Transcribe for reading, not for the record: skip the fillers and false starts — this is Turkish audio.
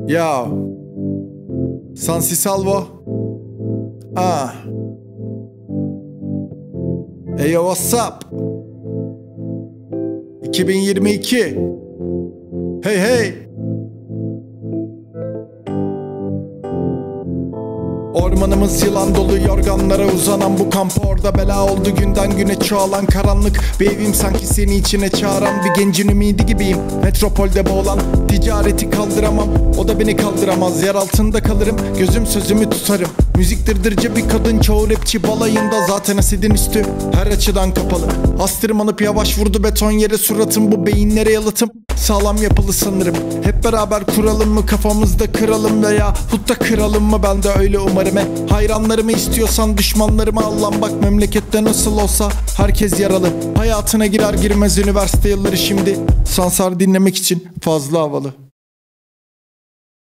Yo, Sansi Salvo. Hey yo, what's up? 2022. Hey hey. Ormanımız yılan dolu, yorganlara uzanan bu kamp orada bela oldu, günden güne çoğalan karanlık. Bir evim sanki seni içine çağıran bir gencin ümidi gibiyim. Metropolde boğulan ticareti kaldıramam, o da beni kaldıramaz. Yer altında kalırım, gözüm sözümü tutarım. Müzik dırdırcı bir kadın, çoğu rapçi balayında. Zaten asidin üstü her açıdan kapalı. Astırmanıp yavaş vurdu beton yere suratım. Bu beyinlere yalıtım sağlam yapılı sanırım. Hep beraber kuralım mı, kafamızda kıralım veya hutta kıralım mı, ben de öyle umarım. Hayranlarımı istiyorsan düşmanlarıma Allah'ım bak, memlekette nasıl olsa herkes yaralı. Hayatına girer girmez üniversite yılları şimdi Sansar dinlemek için fazla havalı.